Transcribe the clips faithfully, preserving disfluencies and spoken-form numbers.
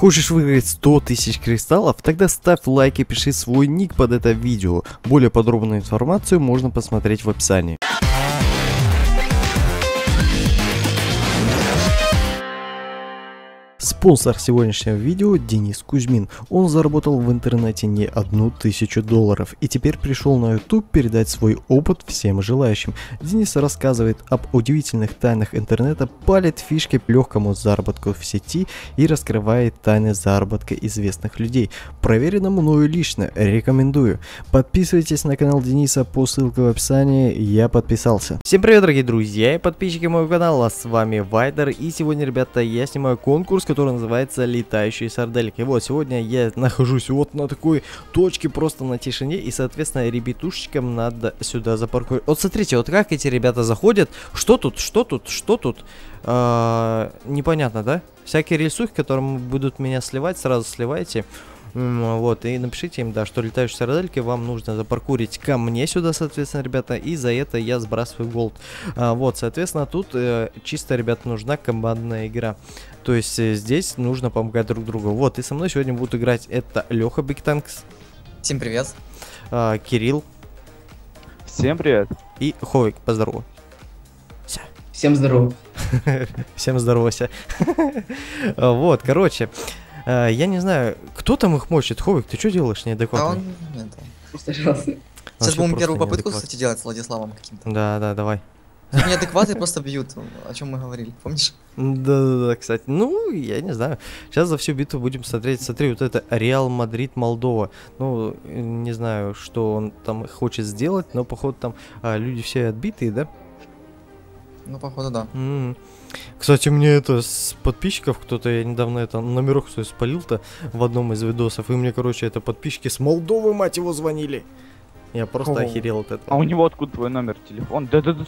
Хочешь выиграть сто тысяч кристаллов? Тогда ставь лайк и пиши свой ник под это видео. Более подробную информацию можно посмотреть в описании. Спонсор сегодняшнего видео — Денис Кузьмин. Он заработал в интернете не одну тысячу долларов и теперь пришел на YouTube передать свой опыт всем желающим. Денис рассказывает об удивительных тайнах интернета, палит фишки к легкому заработку в сети и раскрывает тайны заработка известных людей. Проверено мною лично, рекомендую. Подписывайтесь на канал Дениса по ссылке в описании, я подписался. Всем привет, дорогие друзья и подписчики моего канала, с вами Вайдер, и сегодня, ребята, я снимаю конкурс, который называется «Летающие сардельки». Вот, сегодня я нахожусь вот на такой точке, просто на тишине, и, соответственно, ребятушечкам надо сюда запарковать. Вот смотрите, вот как эти ребята заходят, что тут, что тут, что тут, а, непонятно, да? Всякие рельсухи, которым будут меня сливать, сразу сливайте. Вот, и напишите им, да, что летающие сардельки вам нужно запаркурить ко мне сюда, соответственно, ребята, и за это я сбрасываю голд. А, вот, соответственно, тут э, чисто, ребята, нужна командная игра. То есть э, здесь нужно помогать друг другу. Вот, и со мной сегодня будут играть это Леха Биг Танкс. Всем привет. А, Кирилл. Всем привет. И Ховик, поздорово. Всем здорово. Всем здоровся. Вот, короче. Uh, я не знаю, кто там их мочит. Ховик, ты что делаешь неадекватно? А он... Постарался. Сейчас будем первую попытку, кстати, делать с Владиславом каким-то. Да, да, давай. Неадекваты просто бьют, о чем мы говорили, помнишь? Да-да-да, кстати. Ну, я не знаю. Сейчас за всю битву будем смотреть. Смотри, вот это Реал Мадрид Молдова. Ну, не знаю, что он там хочет сделать, но, походу, там а, люди все отбитые, да? Ну, походу, да. Mm-hmm. Кстати, мне это с подписчиков кто-то, я недавно это номерок свой спалил-то в одном из видосов, и мне, короче, это подписчики с Молдовы, мать его, звонили. Я просто О. охерел от этого. А у него откуда твой номер телефона? Да-да-да.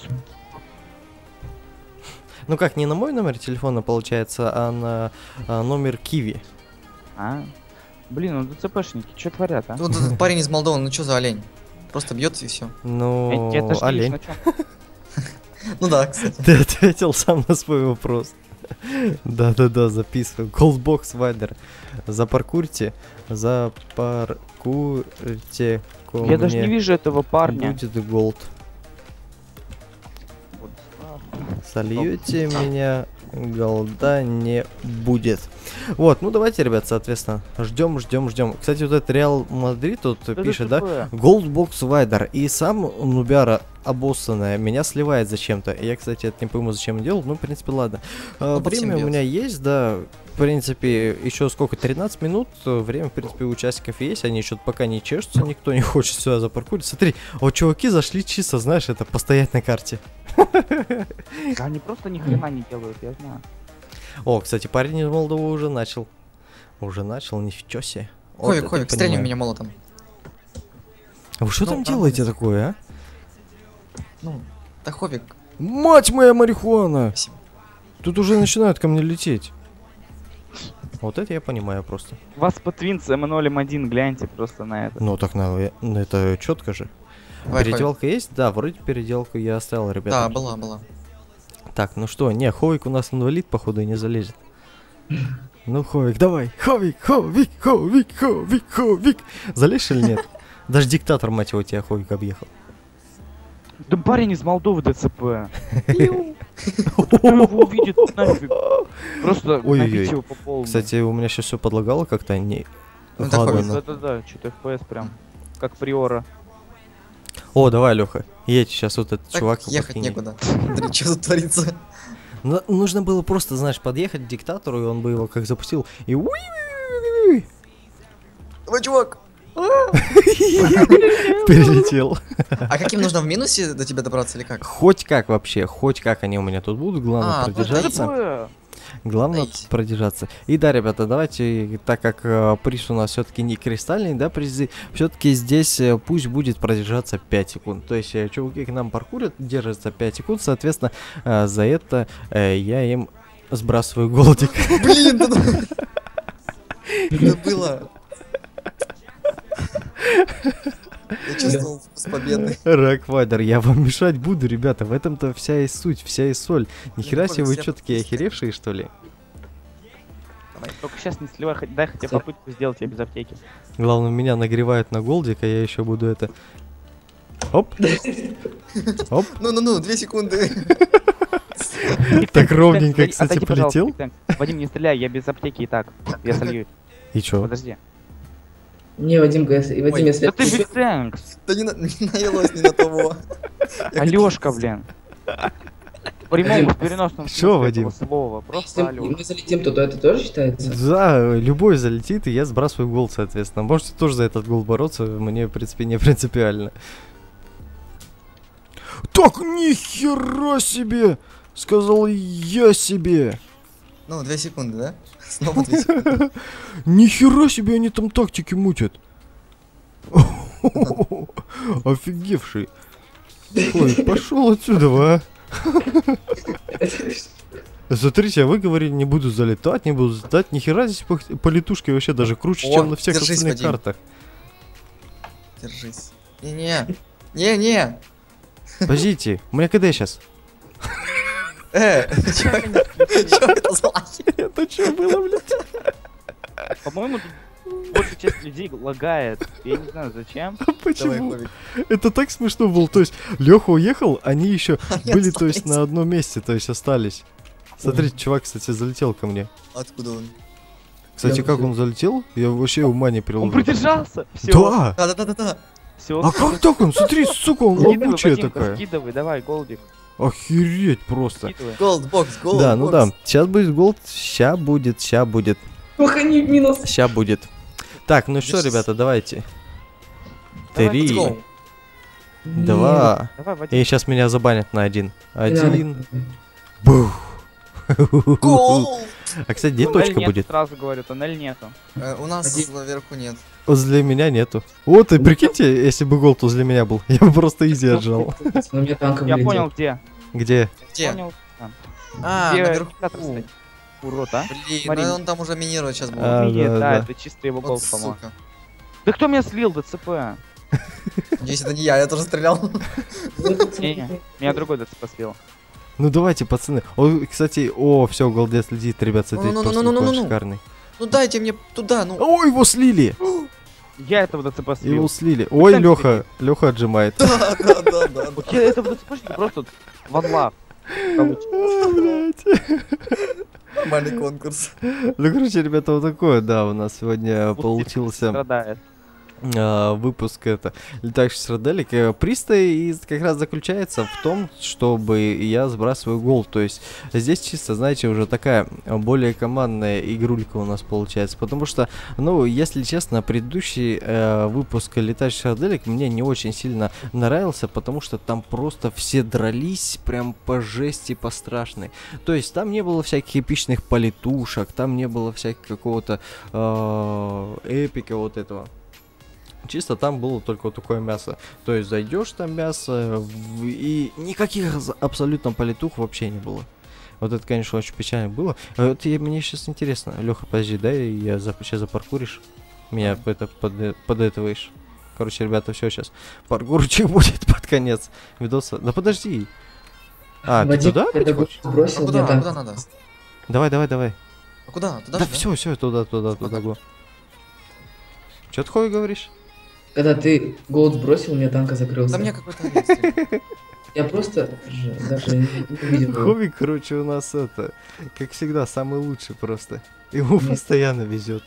Ну как, не на мой номер телефона, получается, а на а, номер Киви. А? Блин, ну ДЦПшники, что творят, а? Вот этот парень из Молдовы, ну что за олень? Просто бьет и все. Ну, олень. Ну да, кстати. Ты ответил сам на свой вопрос. Да-да-да, записываю. Голдбокс Вайдер. Запаркурьте. Запаркурьте. Я даже не вижу этого парня. Будет голд. Сольете меня, голда не будет. Вот, ну давайте, ребят, соответственно, ждем, ждем, ждем. Кстати, вот этот Реал Мадрид тут да пишет, да? Голдбокс Вайдер. И сам нубяра обоссанная меня сливает зачем-то. Я, кстати, это не пойму, зачем делал. Ну, в принципе, ладно. Ну, время у меня есть, да. В принципе, еще сколько? тринадцать минут. Время, в принципе, у участников есть. Они еще пока не чешутся, никто не хочет сюда запаркурить. Смотри, вот чуваки зашли чисто, знаешь, это постоять на карте. Они просто ни хрена не делают, я знаю. О, кстати, парень из Молдовы уже начал. Уже начал, ничего себе. Ховик, Ховик, стрельни меня молотом. А вы что там делаете такое, а? Ну, да Ховик. Мать моя марихуана! Тут уже начинают ко мне лететь. Вот это я понимаю просто. Вас по Твинс эм ноль эм один, гляньте просто на это. Ну так на, это четко же. Давай, переделка Ховик. Есть? Да, вроде переделку я оставил, ребята. Да, была, была. Так, ну что, не, Ховик у нас инвалид, походу, и не залезет. Ну, Ховик, давай, Ховик, Ховик, Ховик, Ховик, Ховик. Залезешь или нет? Даже диктатор, мать его, тебя Ховик объехал. Да парень из Молдовы ДЦП. Кто его увидит, нафиг. Просто набить его по полной. Кстати, у меня сейчас все подлагало как-то, не... Да-да-да, что-то эф пи эс прям, как приора. О, давай, Леха, едь, сейчас вот этот так чувак... ехать некуда. Смотри, что тут творится. Ну, нужно было просто, знаешь, подъехать к диктатору, и он бы его как запустил, и... Давай, чувак! Перелетел. А каким нужно в минусе до тебя добраться или как? Хоть как вообще, хоть как они у меня тут будут, главное а, продержаться. Главное продержаться. И да, ребята, давайте, так как э, приз у нас все-таки не кристальный, да, призы, все-таки здесь э, пусть будет продержаться пять секунд. То есть э, чуваки к нам паркурят, держатся пять секунд, соответственно, э, за это э, я им сбрасываю голдик. Блин, это было... Я чувствовал вкус победы. Раквайдер, я вам мешать буду, ребята. В этом-то вся и суть, вся и соль. Нихера себе, вы что, такие охеревшие, что ли? Только сейчас не сливай, хоть- дай хотя попытку сделать я без аптеки. Главное, меня нагревают на голдик, а я еще буду это... Оп. Оп. Ну-ну-ну, две секунды. Так ровненько, Отойди, кстати, отойди, пожалуйста, полетел. Биг Тэнк. Вадим, не стреляй, я без аптеки и так. Я солью. И чё? Подожди. Не, Вадим, ГС, и Вадим, Ой, если... Да ты Биг Тэнк! Да не на- не навелось не на того. Алёшка, блин. В прямом, в переносном Чё, смысле Вадим? этого слова. Если Просто Алёшка. мы залетим, то, то это тоже считается? Да, любой залетит, и я сбрасываю гол, соответственно. Можете тоже за этот гол бороться, мне, в принципе, не принципиально. Так, нихера себе! Сказал я себе! Ну, две секунды, да? Снова две секунды. Нихера себе они там тактики мутят! Офигевший! Ой, пошел отсюда, а! Смотрите, а вы говорили, не буду залетать, не буду залетать. Нихера здесь по- полетушки вообще даже круче, О, чем на всех держись, остальных Вадим. картах. Держись. Не-не. Не-не. Подождите, у меня КД сейчас. Э, чё чё это за лахи? Это что было, блядь? По-моему, тут большая часть людей лагает. Я не знаю зачем. Давай, Почему? Ховик. Это так смешно было. То есть Леха уехал, они еще Они были, то есть, остались. на одном месте, то есть остались. Смотрите, чувак, кстати, залетел ко мне. Откуда он? Кстати, Я как уже- он залетел? Я вообще ума не Он приложил. придержался! Все. Да! Да-да-да-да. Все. А как так он? Смотри, сука, он могучая такая. Скидывай, давай, голдик. Охереть просто. Скидывай. Голдбокс, голдбокс. Да, ну да. Сейчас будет голд, ща будет, ща будет, Ох, они минус. ща будет. Так, ну что, Здесь- ребята, давайте. Давай, Let's Три, go. два. Давай, Вадим. И сейчас меня забанят на один. Не надо. Один. Бух. Гол! А, кстати, где Туннель точка нет, будет? Сразу говорю, туннель нету. Э, У нас Один. наверху нет. Возле меня нету. Вот, и прикиньте, если бы голд возле меня был, я бы просто изи отжал. На меня танком Я влетел. понял, где. Где? Где? Понял. Там. А, Где наверху. инициатор стоит? Урод, а? Блин, Смотри. ну он там уже минирует сейчас будет. А, Мини, да, да, да. это чисто его Вот гол, по-моему. сука. Да кто меня слил, ДЦП? Надеюсь, это не я, я тоже стрелял. Не, меня другой ДЦП слил. Ну давайте, пацаны. О, кстати, о, все, голдец летит, ребят, смотрите, просто Ну-ну-ну-ну-ну-ну-ну. такой шикарный. Ну дайте мне туда, ну. О, его слили! Я этого ДЦП Его слил. слили. Ой, Там Леха, Леха отжимает. Да, да, да, да. Вот я этого ДЦПшника просто ванлав. А, блядь. Нормальный конкурс. Ну, короче, ребята, вот такое, да, у нас сегодня получился Страдает. а, выпуск это летающий сарделик. Э, Приз-то и как раз заключается в том, чтобы я сбрасываю гол. То есть здесь чисто, знаете, уже такая э, более командная игрулька у нас получается. Потому что, ну, если честно, предыдущий э, выпуск летающий сарделик мне не очень сильно нравился, потому что там просто все дрались прям по жести, по страшной. То есть там не было всяких эпичных полетушек, там не было всяких какого-то э, эпика вот этого. Чисто там было только вот такое мясо. То есть зайдешь там мясо, в- и никаких за- абсолютно полетух вообще не было. Вот это, конечно, очень печально было. А вот я, мне сейчас интересно, Леха, подожди, дай я за, сейчас запаркуришь. Меня это под, подэтываешь. Короче, ребята, все сейчас. Паркурчик будет под конец видоса. Да подожди. А, ты Вадим, туда когда опять гол хочешь? А сбросил, куда? мне А танк... куда надо? Давай, давай, давай. А куда? Туда Да же, все, все, туда, туда, туда, го. Че ты хуй говоришь? Когда ты голд сбросил, у меня танка закрылся. Да мне какой-то нет стрелял. Я просто же даже не, не увидел его. Хобик, короче, у нас это, как всегда, самый лучший просто. Ему Нет. постоянно везет.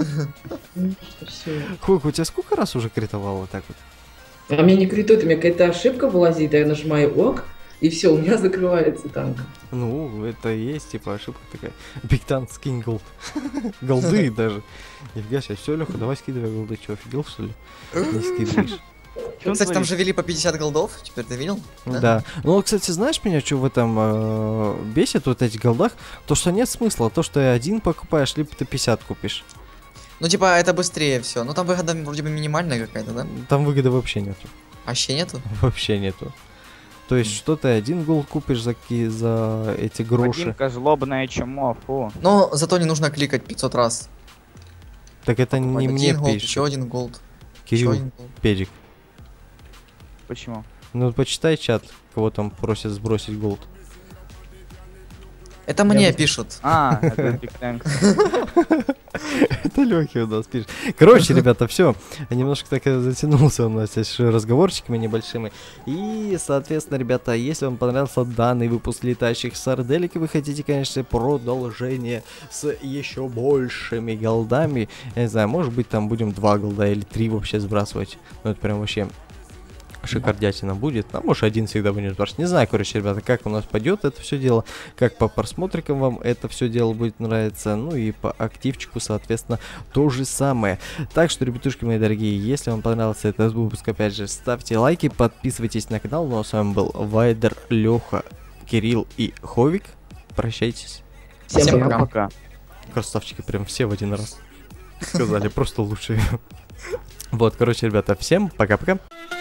Ну, что всё. Хобик, у тебя сколько раз уже критовало вот так вот? А мне не критует, у меня какая-то ошибка вылазит, а я нажимаю ок, и все, у меня закрывается танк. Ну, это и есть, типа, ошибка такая. Биг Танк, скинь голд. Голды даже. Нифига себе, все, Леха, давай скидывай голды. Че, офигел, что ли? Не скидываешь. Чё он Кстати, там творит? же вели по пятьдесят голдов, теперь ты видел? Да. Ну, вот, кстати, знаешь меня, что в этом э, бесит, вот этих голдах? То, что нет смысла. То, что один покупаешь, либо ты пятьдесят купишь. Ну типа это быстрее все. Ну там выгода вроде бы минимальная какая-то, да? Там выгоды вообще нету. Вообще нету? Вообще нету. То есть, что ты один голд купишь за, ки- за эти гроши. Вадимка, злобное чмо, фу. Но зато не нужно кликать пятьсот раз. Так это не Один мне голд, пишет. еще один голд. еще Кирилл, один голд. педик. Почему? Ну, почитай чат, кого там просят сбросить голд. Это мне пишут. А, это Big Thanks. Это Лёхи у нас пишет. Короче, ребята, все. Немножко так затянулся у нас здесь разговорчиками небольшими. И, соответственно, ребята, если вам понравился данный выпуск летающих сарделек, и вы хотите, конечно, продолжение с еще большими голдами, я не знаю, может быть, там будем два голда или три вообще сбрасывать. Ну, это прям вообще... шикардятина будет, а может один всегда будем спрашивать. Не знаю, короче, ребята, как у нас пойдет это все дело, как по просмотрикам вам это все дело будет нравиться, ну и по активчику, соответственно, то же самое. Так что, ребятушки мои дорогие, если вам понравился этот выпуск, опять же, ставьте лайки, подписывайтесь на канал. Ну а с вами был Вайдер, Леха, Кирилл и Ховик. Прощайтесь. Всем, Всем пока. пока. Красавчики, прям все в один раз сказали, просто лучшие. Вот, короче, ребята, всем пока-пока.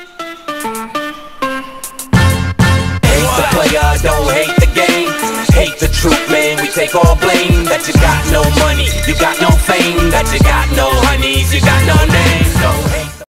The player don't hate the game, hate the truth, man. We take all blame that you got no money, you got no fame, that you got